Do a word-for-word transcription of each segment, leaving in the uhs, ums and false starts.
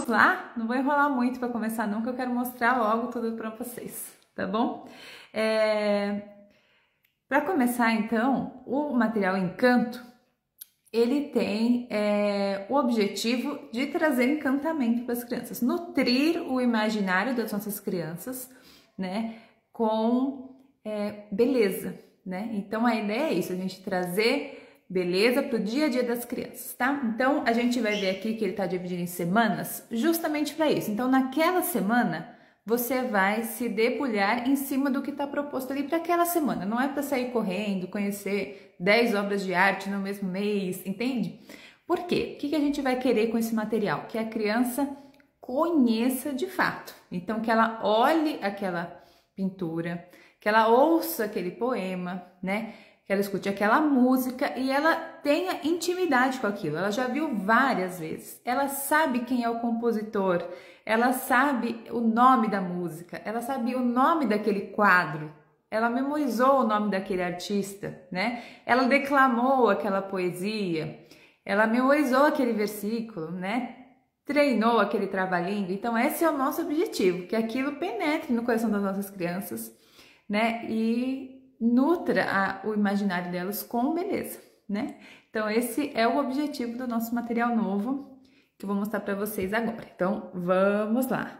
vamos lá? Não vou enrolar muito para começar não, que eu quero mostrar logo tudo para vocês, tá bom? É... Para começar, então, o material Encanto, ele tem é, o objetivo de trazer encantamento para as crianças, nutrir o imaginário das nossas crianças, né, com é, beleza, né? Então a ideia é isso, a gente trazer beleza para o dia a dia das crianças, tá? Então a gente vai ver aqui que ele está dividido em semanas justamente para isso. Então naquela semana você vai se debulhar em cima do que está proposto ali para aquela semana. Não é para sair correndo, conhecer dez obras de arte no mesmo mês, entende? Por quê? O que a gente vai querer com esse material? Que a criança conheça de fato. Então que ela olhe aquela pintura, que ela ouça aquele poema, né? Que ela escute aquela música e ela tenha intimidade com aquilo. Ela já viu várias vezes. Ela sabe quem é o compositor, ela sabe o nome da música, ela sabe o nome daquele quadro, ela memorizou o nome daquele artista, né? Ela declamou aquela poesia, ela memorizou aquele versículo, né? Treinou aquele trava-língua. Então esse é o nosso objetivo, que aquilo penetre no coração das nossas crianças, né? E nutra a, o imaginário delas com beleza, né? Então esse é o objetivo do nosso material novo que eu vou mostrar para vocês agora. Então vamos lá.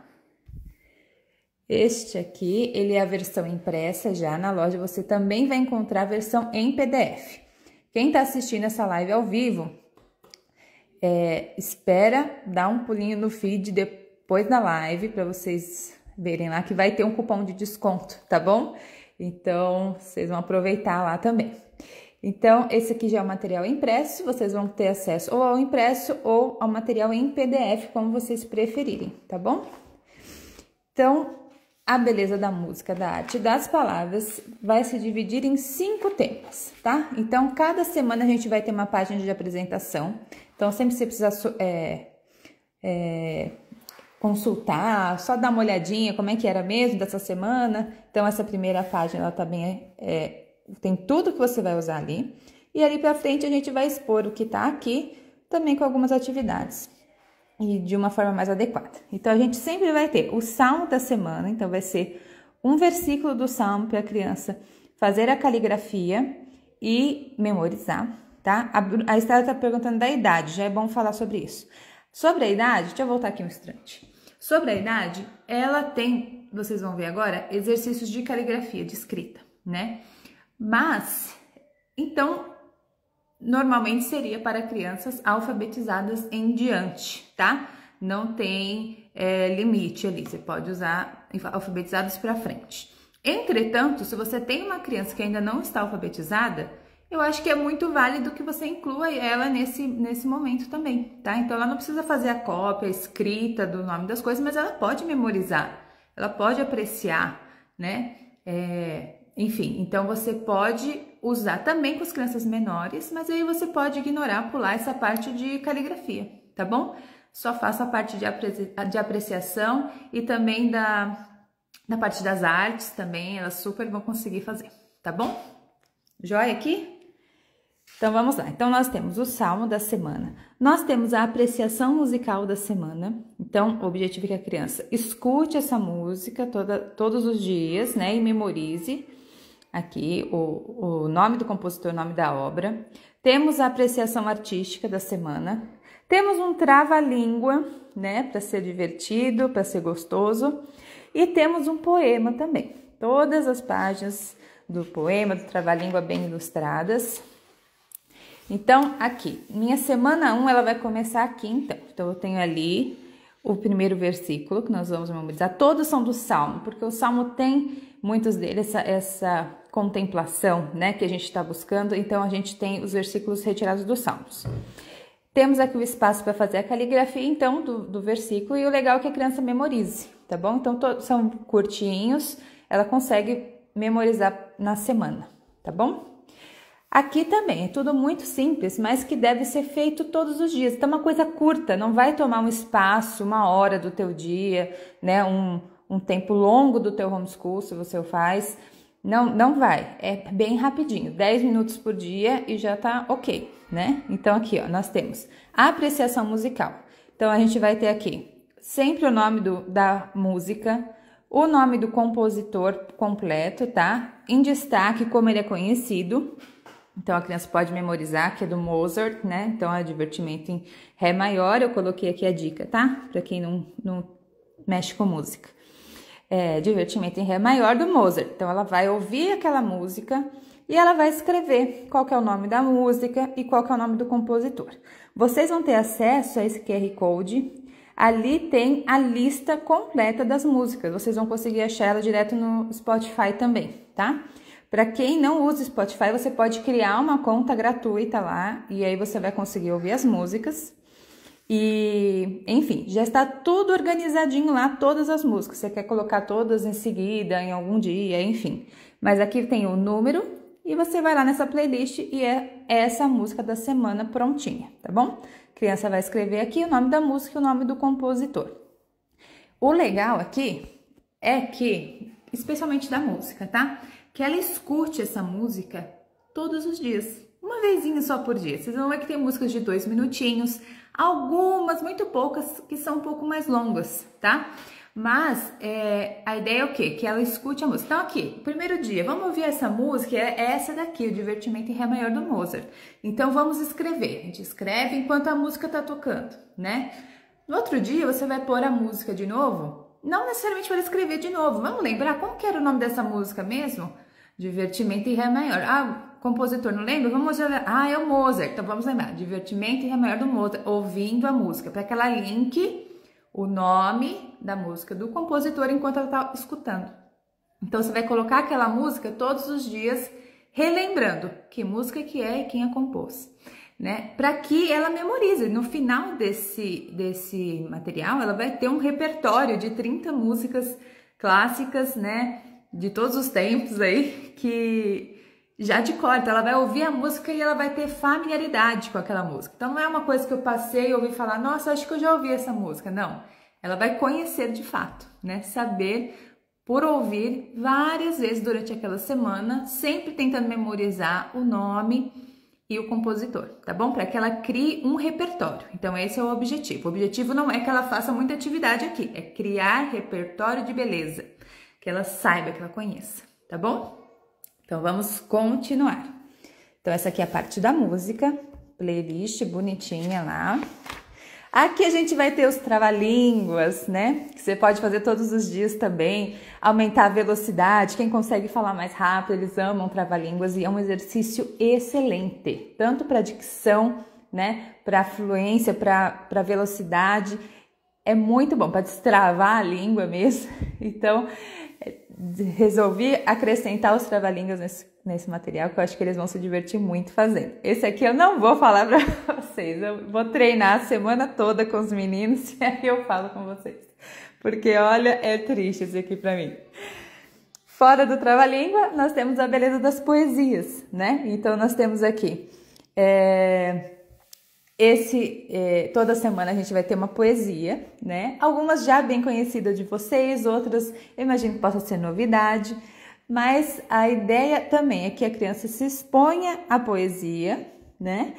Este aqui, ele é a versão impressa já na loja, você também vai encontrar a versão em P D F. Quem tá assistindo essa live ao vivo, é, espera dar um pulinho no feed depois da live para vocês verem lá que vai ter um cupom de desconto, tá bom? Então, vocês vão aproveitar lá também. Então, esse aqui já é o material impresso, vocês vão ter acesso ou ao impresso ou ao material em P D F, como vocês preferirem, tá bom? Então, a beleza da música, da arte e das palavras vai se dividir em cinco temas, tá? Então, cada semana a gente vai ter uma página de apresentação. Então, sempre você precisa é, é, consultar, só dar uma olhadinha como é que era mesmo dessa semana. Então essa primeira página ela também é, é, tem tudo que você vai usar ali, e ali para frente a gente vai expor o que tá aqui, também com algumas atividades e de uma forma mais adequada. Então a gente sempre vai ter o salmo da semana, então vai ser um versículo do salmo para a criança fazer a caligrafia e memorizar, tá? A, a Estela tá perguntando da idade, já é bom falar sobre isso. Sobre a idade, deixa eu voltar aqui um instante. Sobre a idade, ela tem, vocês vão ver agora, exercícios de caligrafia, de escrita, né? Mas, então, normalmente seria para crianças alfabetizadas em diante, tá? Não tem é, limite ali, você pode usar alfabetizados para frente. Entretanto, se você tem uma criança que ainda não está alfabetizada, eu acho que é muito válido que você inclua ela nesse, nesse momento também, tá? Então, ela não precisa fazer a cópia, a escrita do nome das coisas, mas ela pode memorizar, ela pode apreciar, né? É, enfim, então você pode usar também com as crianças menores, mas aí você pode ignorar, pular essa parte de caligrafia, tá bom? Só faça a parte de, apreci de apreciação e também da, da parte das artes também, elas super vão conseguir fazer, tá bom? Joia aqui? Então, vamos lá. Então, nós temos o salmo da semana. Nós temos a apreciação musical da semana. Então, o objetivo é que a criança escute essa música toda, todos os dias, né? E memorize aqui o, o nome do compositor, o nome da obra. Temos a apreciação artística da semana. Temos um trava-língua, né? Para ser divertido, para ser gostoso. E temos um poema também. Todas as páginas do poema, do trava-língua bem ilustradas. Então, aqui, minha semana um, ela vai começar aqui, então. Então, eu tenho ali o primeiro versículo que nós vamos memorizar. Todos são do Salmo, porque o Salmo tem muitos deles, essa, essa contemplação, né, que a gente está buscando. Então, a gente tem os versículos retirados dos Salmos. Temos aqui o espaço para fazer a caligrafia, então, do, do versículo. E o legal é que a criança memorize, tá bom? Então, todos são curtinhos, ela consegue memorizar na semana, tá bom? Aqui também é tudo muito simples, mas que deve ser feito todos os dias. Então, uma coisa curta, não vai tomar um espaço, uma hora do teu dia, né? Um, um tempo longo do teu homeschool, se você o faz. Não, não vai, é bem rapidinho, dez minutos por dia e já tá ok, né? Então, aqui, ó, nós temos a apreciação musical. Então, a gente vai ter aqui sempre o nome do, da música, o nome do compositor completo, tá? Em destaque, como ele é conhecido. Então, a criança pode memorizar, que é do Mozart, né? Então, é Divertimento em Ré maior. Eu coloquei aqui a dica, tá? Para quem não, não mexe com música. É Divertimento em Ré maior do Mozart. Então, ela vai ouvir aquela música e ela vai escrever qual que é o nome da música e qual que é o nome do compositor. Vocês vão ter acesso a esse Q R Code. Ali tem a lista completa das músicas. Vocês vão conseguir achar ela direto no Spotify também, tá? Para quem não usa Spotify, você pode criar uma conta gratuita lá e aí você vai conseguir ouvir as músicas. E, enfim, já está tudo organizadinho lá, todas as músicas. Você quer colocar todas em seguida, em algum dia, enfim. Mas aqui tem o número e você vai lá nessa playlist e é essa música da semana prontinha, tá bom? A criança vai escrever aqui o nome da música e o nome do compositor. O legal aqui é que, especialmente da música, tá? Que ela escute essa música todos os dias, uma vezinha só por dia. Vocês vão ver que tem músicas de dois minutinhos, algumas, muito poucas, que são um pouco mais longas, tá? Mas é, a ideia é o quê? Que ela escute a música. Então aqui, primeiro dia, vamos ouvir essa música, é essa daqui, o Divertimento em Ré maior do Mozart. Então vamos escrever, a gente escreve enquanto a música tá tocando, né? No outro dia você vai pôr a música de novo, não necessariamente para escrever de novo, vamos lembrar como que era o nome dessa música mesmo? Divertimento em Ré maior. Ah, compositor, não lembra? Vamos olhar. Ah, é o Mozart. Então vamos lembrar. Divertimento em Ré maior do Mozart. Ouvindo a música. Para que ela linke o nome da música do compositor enquanto ela está escutando. Então você vai colocar aquela música todos os dias, relembrando que música que é e quem a compôs, né? Para que ela memorize. No final desse, desse material, ela vai ter um repertório de trinta músicas clássicas, né? De todos os tempos aí, que já de cor. Então ela vai ouvir a música e ela vai ter familiaridade com aquela música. Então não é uma coisa que eu passei e ouvi falar, nossa, acho que eu já ouvi essa música. Não, ela vai conhecer de fato, né? Saber por ouvir várias vezes durante aquela semana, sempre tentando memorizar o nome e o compositor, tá bom? Para que ela crie um repertório. Então esse é o objetivo. O objetivo não é que ela faça muita atividade aqui, é criar repertório de beleza. Que ela saiba, que ela conheça, tá bom? Então, vamos continuar. Então, essa aqui é a parte da música, playlist bonitinha lá. Aqui a gente vai ter os trava-línguas, né? Que você pode fazer todos os dias também, aumentar a velocidade. Quem consegue falar mais rápido, eles amam trava-línguas e é um exercício excelente, tanto para dicção, né? Para fluência, para velocidade. É muito bom para destravar a língua mesmo. Então, resolvi acrescentar os trava-línguas nesse, nesse material, que eu acho que eles vão se divertir muito fazendo. Esse aqui eu não vou falar para vocês, eu vou treinar a semana toda com os meninos e aí eu falo com vocês. Porque, olha, é triste esse aqui para mim. Fora do trava-língua, nós temos a beleza das poesias, né? Então, nós temos aqui... É... Esse, eh, toda semana a gente vai ter uma poesia, né? Algumas já bem conhecidas de vocês, outras eu imagino que possa ser novidade, mas a ideia também é que a criança se exponha à poesia, né?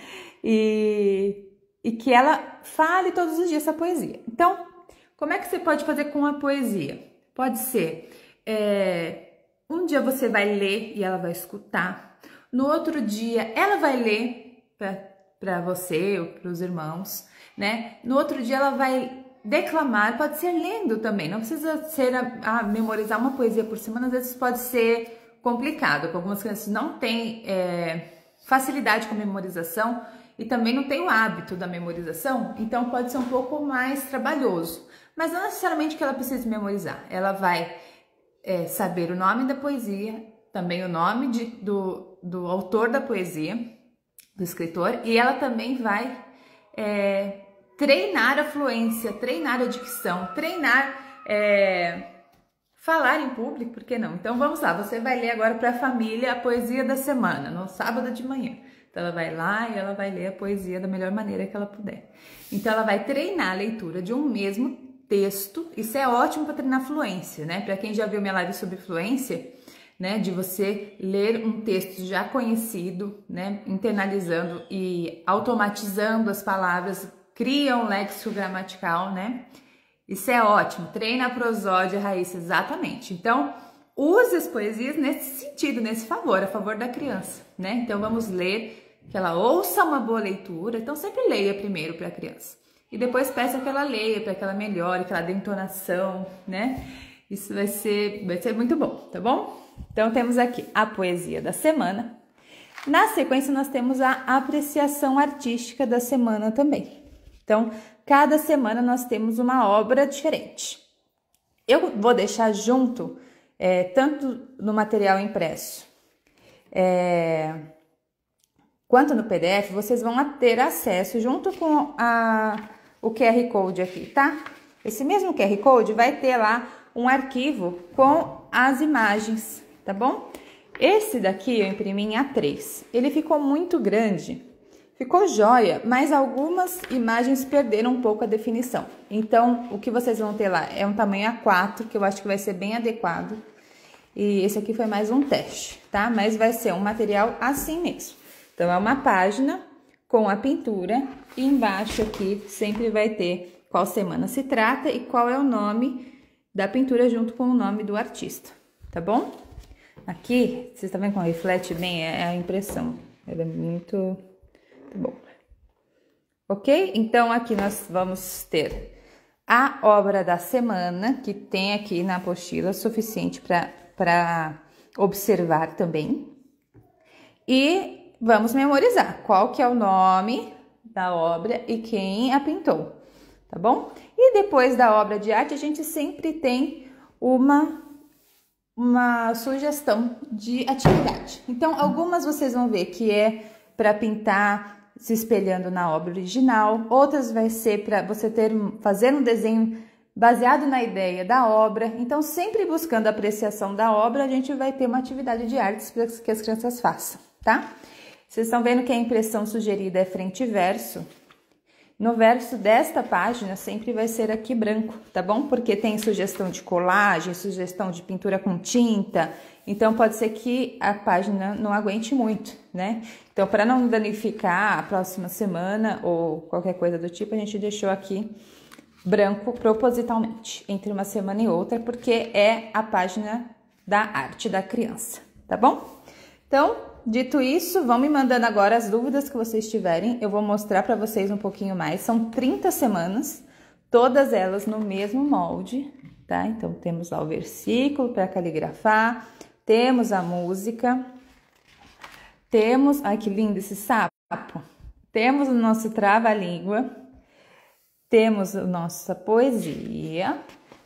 E, e que ela fale todos os dias essa poesia. Então, como é que você pode fazer com a poesia? Pode ser, é, um dia você vai ler e ela vai escutar, no outro dia ela vai ler para para você ou para os irmãos, né? No outro dia ela vai declamar, pode ser lendo também, não precisa ser a, a memorizar uma poesia por semana, às vezes pode ser complicado, porque algumas crianças não têm é, facilidade com memorização e também não tem o hábito da memorização, então pode ser um pouco mais trabalhoso, mas não necessariamente que ela precise memorizar, ela vai é, saber o nome da poesia, também o nome de, do, do autor da poesia, do escritor, e ela também vai é, treinar a fluência, treinar a dicção, treinar é, falar em público, por que não? Então vamos lá, você vai ler agora para a família a poesia da semana, no sábado de manhã. Então ela vai lá e ela vai ler a poesia da melhor maneira que ela puder. Então ela vai treinar a leitura de um mesmo texto, isso é ótimo para treinar fluência, né? Para quem já viu minha live sobre fluência, né, de você ler um texto já conhecido, né, internalizando e automatizando as palavras, cria um léxico gramatical, né, Isso é ótimo, treina a prosódia, Raíssa, exatamente. Então, use as poesias nesse sentido, nesse favor, a favor da criança, né? Então, vamos ler, que ela ouça uma boa leitura. Então, sempre leia primeiro para a criança. E depois peça que ela leia, para que ela melhore, que ela dê entonação, né? Isso vai ser, vai ser muito bom, tá bom? Então, temos aqui a poesia da semana. Na sequência, nós temos a apreciação artística da semana também. Então, cada semana nós temos uma obra diferente. Eu vou deixar junto, é, tanto no material impresso, é, quanto no P D F, vocês vão ter acesso junto com a, o Q R Code aqui, tá? Esse mesmo Q R Code vai ter lá um arquivo com as imagens, tá bom? Esse daqui eu imprimi em A três. Ele ficou muito grande, ficou jóia, mas algumas imagens perderam um pouco a definição. Então, o que vocês vão ter lá é um tamanho A quatro, que eu acho que vai ser bem adequado. E esse aqui foi mais um teste, tá? Mas vai ser um material assim mesmo. Então, é uma página com a pintura e embaixo aqui sempre vai ter qual semana se trata e qual é o nome da pintura junto com o nome do artista, tá bom? Aqui, vocês estão vendo como reflete bem? É a impressão. Ela é muito, muito bom. Ok? Então, aqui nós vamos ter a obra da semana, que tem aqui na apostila suficiente para observar também. E vamos memorizar qual que é o nome da obra e quem a pintou, tá bom? E depois da obra de arte, a gente sempre tem uma... uma sugestão de atividade. Então, algumas vocês vão ver que é para pintar se espelhando na obra original, outras vai ser para você ter fazer um desenho baseado na ideia da obra. Então, sempre buscando a apreciação da obra, a gente vai ter uma atividade de artes para que as crianças façam, tá? Vocês estão vendo que a impressão sugerida é frente e verso. No verso desta página sempre vai ser aqui branco, tá bom? Porque tem sugestão de colagem, sugestão de pintura com tinta, então pode ser que a página não aguente muito, né? Então, para não danificar a próxima semana ou qualquer coisa do tipo, a gente deixou aqui branco propositalmente, entre uma semana e outra, porque é a página da arte da criança, tá bom? Então, dito isso, vão me mandando agora as dúvidas que vocês tiverem. Eu vou mostrar para vocês um pouquinho mais. São trinta semanas, todas elas no mesmo molde, tá? Então, temos lá o versículo para caligrafar, temos a música, temos... Ai, que lindo esse sapo! Temos o nosso trava-língua, temos a nossa poesia,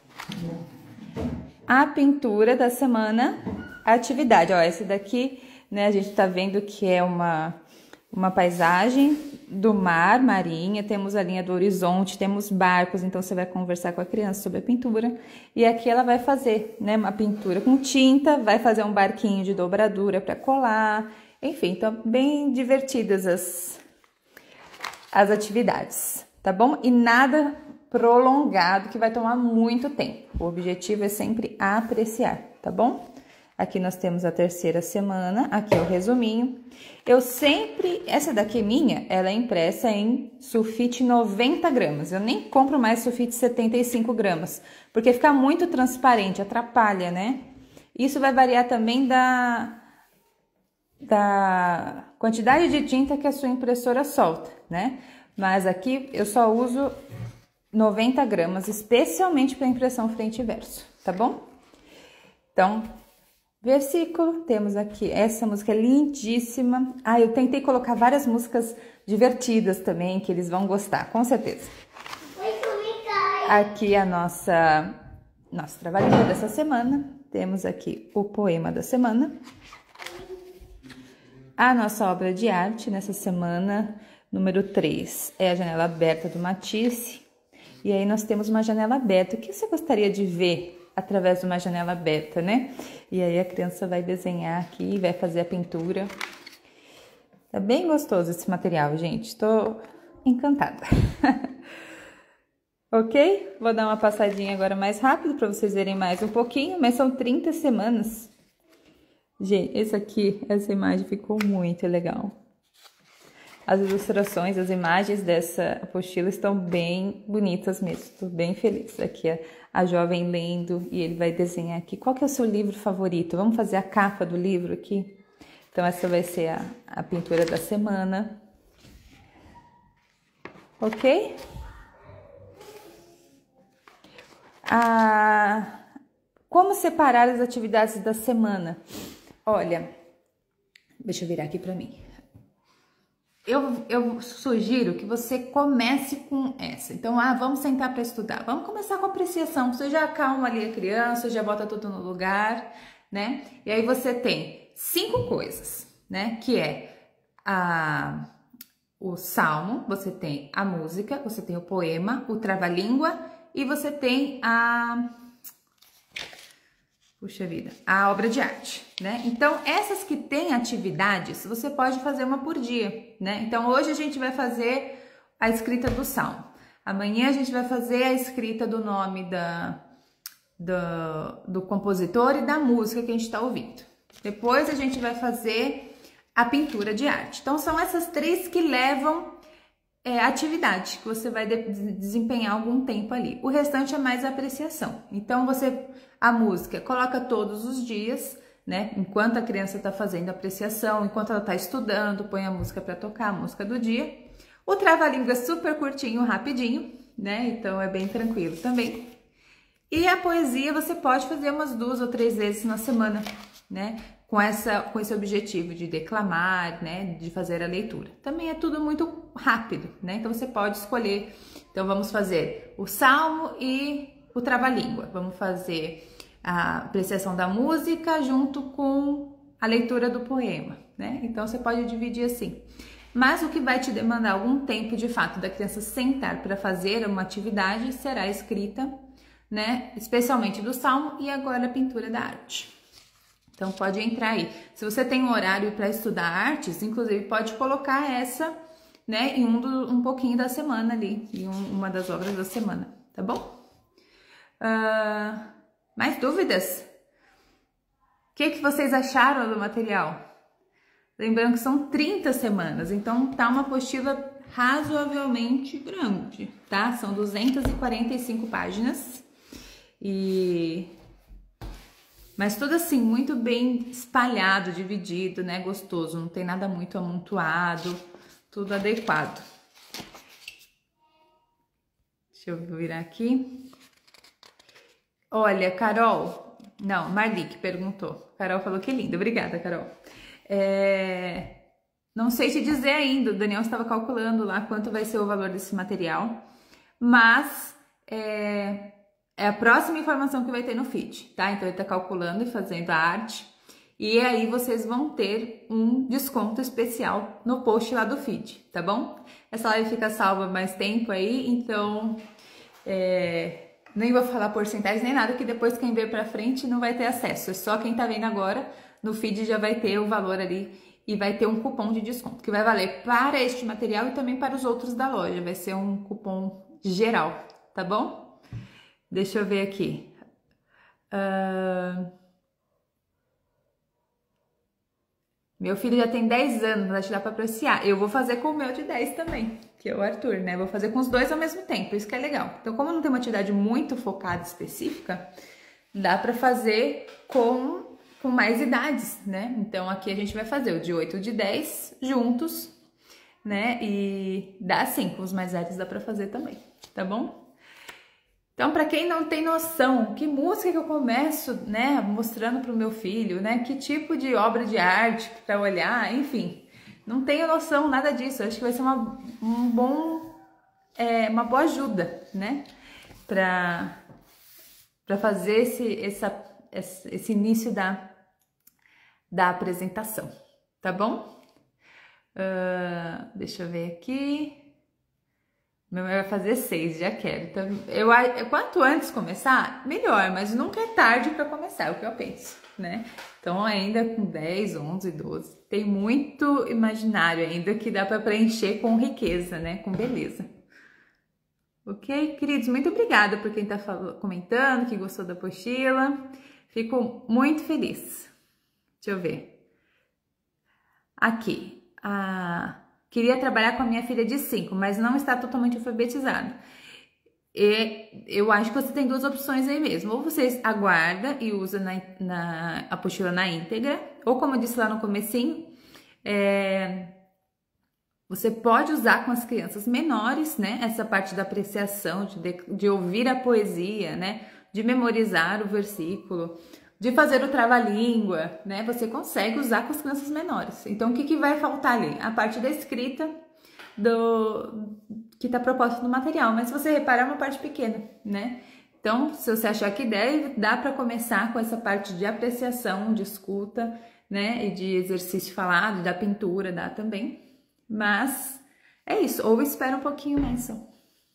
a pintura da semana, a atividade. Ó, esse daqui... Né, a gente tá vendo que é uma, uma paisagem do mar, marinha, temos a linha do horizonte, temos barcos, então você vai conversar com a criança sobre a pintura. E aqui ela vai fazer, né, uma pintura com tinta, vai fazer um barquinho de dobradura para colar, enfim, então bem divertidas as, as atividades, tá bom? E nada prolongado que vai tomar muito tempo, o objetivo é sempre apreciar, tá bom? Aqui nós temos a terceira semana, aqui é o resuminho. Eu sempre, essa daqui minha, ela é impressa em sulfite noventa gramas. Eu nem compro mais sulfite setenta e cinco gramas, porque fica muito transparente, atrapalha, né? Isso vai variar também da, da quantidade de tinta que a sua impressora solta, né? Mas aqui eu só uso noventa gramas, especialmente para impressão frente e verso, tá bom? Então... versículo, temos aqui, essa música é lindíssima. Ah, eu tentei colocar várias músicas divertidas também, que eles vão gostar, com certeza. Aqui a nossa, nosso trabalhinho dessa semana. Temos aqui o poema da semana. A nossa obra de arte nessa semana, número três, é a janela aberta do Matisse. E aí nós temos uma janela aberta. O que você gostaria de ver através de uma janela aberta, né? E aí a criança vai desenhar aqui, vai fazer a pintura. Tá bem gostoso esse material, gente. Tô encantada. Ok? Vou dar uma passadinha agora mais rápido para vocês verem mais um pouquinho, mas são trinta semanas. Gente, esse aqui, essa imagem ficou muito legal. As ilustrações, as imagens dessa apostila estão bem bonitas mesmo, estou bem feliz. Aqui a, a jovem lendo e ele vai desenhar aqui. Qual que é o seu livro favorito? Vamos fazer a capa do livro aqui? Então essa vai ser a, a pintura da semana. Ok? Ah, como separar as atividades da semana? Olha, deixa eu virar aqui para mim. Eu, eu sugiro que você comece com essa. Então, ah, vamos sentar para estudar. Vamos começar com apreciação. Você já acalma ali a criança, já bota tudo no lugar, né? E aí você tem cinco coisas, né? Que é a, o salmo, você tem a música, você tem o poema, o trava-língua e você tem a... Puxa vida, a obra de arte, né? Então, essas que têm atividades, você pode fazer uma por dia, né? Então, hoje a gente vai fazer a escrita do salmo. Amanhã a gente vai fazer a escrita do nome da, do, do compositor e da música que a gente está ouvindo. Depois a gente vai fazer a pintura de arte. Então, são essas três que levam é, atividade, que você vai de, desempenhar algum tempo ali. O restante é mais apreciação. Então, você... A música, coloca todos os dias, né? Enquanto a criança está fazendo apreciação, enquanto ela está estudando, põe a música para tocar, a música do dia. O trava-língua é super curtinho, rapidinho, né? Então é bem tranquilo também. E a poesia você pode fazer umas duas ou três vezes na semana, né? Com, essa, com esse objetivo de declamar, né? De fazer a leitura. Também é tudo muito rápido, né? Então você pode escolher. Então vamos fazer o salmo e o trava-língua. Vamos fazer a apreciação da música junto com a leitura do poema, né? Então você pode dividir assim. Mas o que vai te demandar algum tempo de fato da criança sentar para fazer uma atividade será a escrita, né? Especialmente do salmo e agora a pintura da arte. Então pode entrar aí. Se você tem um horário para estudar artes, inclusive pode colocar essa, né? Em um, do, um pouquinho da semana ali, em um, uma das obras da semana, tá bom? Uh, mais dúvidas? O que, que vocês acharam do material? Lembrando que são trinta semanas, então tá uma apostila razoavelmente grande, tá? São duzentas e quarenta e cinco páginas, e... mas tudo assim, muito bem espalhado, dividido, né? Gostoso, não tem nada muito amontoado, tudo adequado. Deixa eu virar aqui. Olha, Carol, não, Marli que perguntou. Carol falou que lindo, obrigada, Carol. É, não sei te dizer ainda, o Daniel estava calculando lá quanto vai ser o valor desse material, mas é, é a próxima informação que vai ter no feed, tá? Então ele está calculando e fazendo a arte, e aí vocês vão ter um desconto especial no post lá do feed, tá bom? Essa live fica salva mais tempo aí, então... É, nem vou falar porcentagem nem nada, que depois quem ver pra frente não vai ter acesso. É só quem tá vendo agora, no feed já vai ter o valor ali e vai ter um cupom de desconto, que vai valer para este material e também para os outros da loja. Vai ser um cupom geral, tá bom? Deixa eu ver aqui. Uh... Meu filho já tem dez anos, mas dá para apreciar. Eu vou fazer com o meu de dez também, que é o Arthur, né? Vou fazer com os dois ao mesmo tempo, isso que é legal. Então, como não tem uma atividade muito focada, específica, dá para fazer com, com mais idades, né? Então, aqui a gente vai fazer o de oito e o de dez juntos, né? E dá sim, com os mais velhos dá para fazer também, tá bom? Então, para quem não tem noção, que música que eu começo, né, mostrando para o meu filho, né, que tipo de obra de arte para olhar, enfim, não tenho noção nada disso. Eu acho que vai ser uma, um bom, é, uma boa ajuda, né, para para fazer esse, essa, esse início da, da apresentação, tá bom? Uh, deixa eu ver aqui. Meu vai fazer seis, já quero. Então, eu, quanto antes começar, melhor, mas nunca é tarde para começar, é o que eu penso, né? Então, ainda com dez, onze, doze, tem muito imaginário ainda que dá para preencher com riqueza, né? Com beleza. Ok, queridos? Muito obrigada por quem está comentando, que gostou da apostila. Fico muito feliz. Deixa eu ver. Aqui, a queria trabalhar com a minha filha de cinco, mas não está totalmente alfabetizada. E eu acho que você tem duas opções aí mesmo. Ou você aguarda e usa na, na apostila na íntegra, ou como eu disse lá no comecinho, é, você pode usar com as crianças menores, né? Essa parte da apreciação, de, de ouvir a poesia, né? De memorizar o versículo, de fazer o trava-língua, né? Você consegue usar com as crianças menores. Então, o que, que vai faltar ali? A parte da escrita, do que está proposta no material, mas se você reparar, é uma parte pequena, né? Então, se você achar que deve, dá para começar com essa parte de apreciação, de escuta, né? E de exercício falado, da pintura, dá também. Mas é isso, ou espera um pouquinho mais só.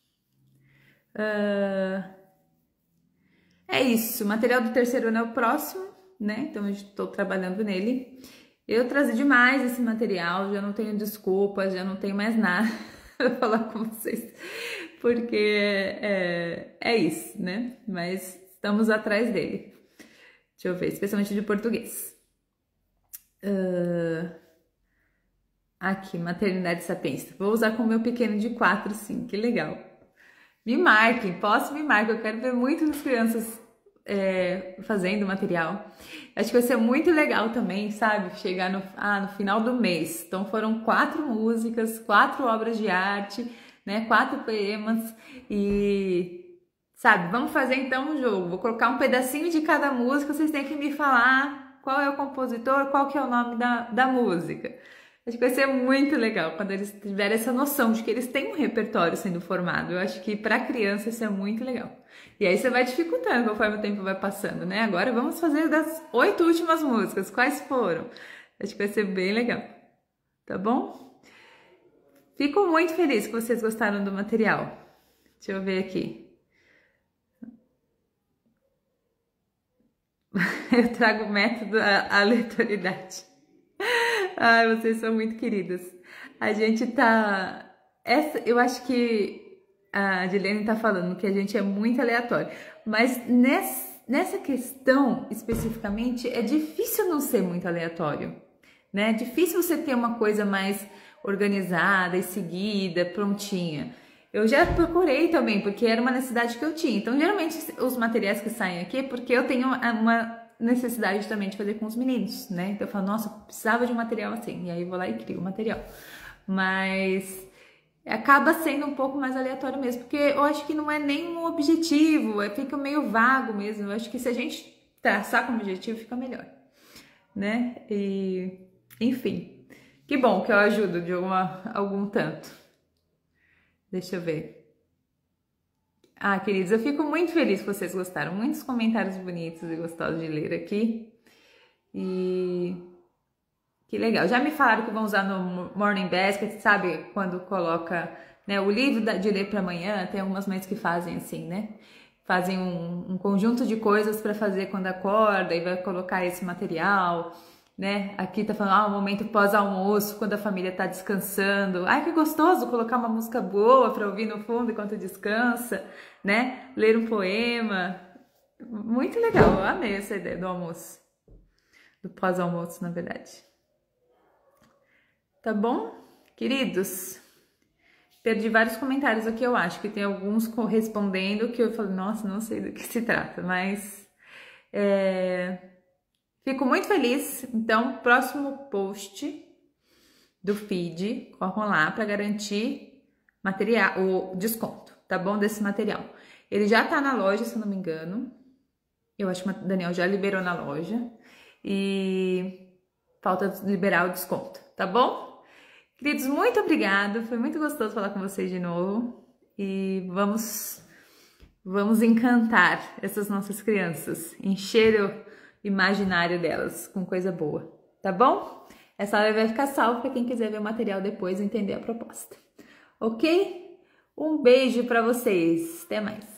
Uh, é isso, o material do terceiro ano é o próximo, né? Então, eu estou trabalhando nele. Eu trazi demais esse material, já não tenho desculpas, já não tenho mais nada para falar com vocês, porque é, é isso, né? Mas estamos atrás dele. Deixa eu ver, especialmente de português. Uh, aqui, Maternidade Sapiência. Vou usar com o meu pequeno de quatro, sim, que legal. Me marquem, posso me marcar, eu quero ver muitas crianças É, fazendo material. Acho que vai ser muito legal também, sabe? Chegar no, ah, no final do mês. Então foram quatro músicas, quatro obras de arte, né? Quatro poemas e, sabe? Vamos fazer então um jogo. Vou colocar um pedacinho de cada música. Vocês têm que me falar qual é o compositor, qual que é o nome da, da música. Acho que vai ser muito legal quando eles tiverem essa noção de que eles têm um repertório sendo formado. Eu acho que para criança isso é muito legal. E aí você vai dificultando conforme o tempo vai passando, né? Agora vamos fazer das oito últimas músicas. Quais foram? Acho que vai ser bem legal. Tá bom? Fico muito feliz que vocês gostaram do material. Deixa eu ver aqui. Eu trago o método à aleatoriedade. Ai, vocês são muito queridas. A gente tá... Essa, eu acho que a Adilene tá falando que a gente é muito aleatório. Mas nessa, nessa questão, especificamente, é difícil não ser muito aleatório, né? É difícil você ter uma coisa mais organizada e seguida, prontinha. Eu já procurei também, porque era uma necessidade que eu tinha. Então, geralmente, os materiais que saem aqui é porque eu tenho uma... necessidade também de fazer com os meninos, né? Então eu falo, nossa, eu precisava de um material assim, e aí eu vou lá e crio o material. Mas acaba sendo um pouco mais aleatório mesmo, porque eu acho que não é nem um objetivo, é, fica meio vago mesmo. Eu acho que se a gente traçar como objetivo, fica melhor, né? E, enfim, que bom que eu ajudo de alguma, algum tanto. Deixa eu ver. Ah, queridos, eu fico muito feliz que vocês gostaram. Muitos comentários bonitos e gostosos de ler aqui. E que legal. Já me falaram que vão usar no Morning Basket, sabe? Quando coloca, né, o livro de ler para amanhã. Tem algumas mães que fazem assim, né? Fazem um, um conjunto de coisas para fazer quando acorda e vai colocar esse material, né? Aqui tá falando, ah, um momento pós-almoço, quando a família tá descansando. Ai, que gostoso colocar uma música boa para ouvir no fundo enquanto descansa, né? Ler um poema. Muito legal, eu amei essa ideia do almoço. Do pós-almoço, na verdade. Tá bom? Queridos, perdi vários comentários aqui, eu acho que tem alguns correspondendo que eu falei, nossa, não sei do que se trata, mas... É... Fico muito feliz, então, próximo post do feed, corram lá para garantir material, o desconto, tá bom? Desse material. Ele já tá na loja, se eu não me engano. Eu acho que o Daniel já liberou na loja. E falta liberar o desconto, tá bom? Queridos, muito obrigada. Foi muito gostoso falar com vocês de novo. E vamos, vamos encantar essas nossas crianças, encher o imaginário delas com coisa boa, tá bom? Essa live vai ficar salva para quem quiser ver o material depois e entender a proposta. Ok? Um beijo para vocês. Até mais.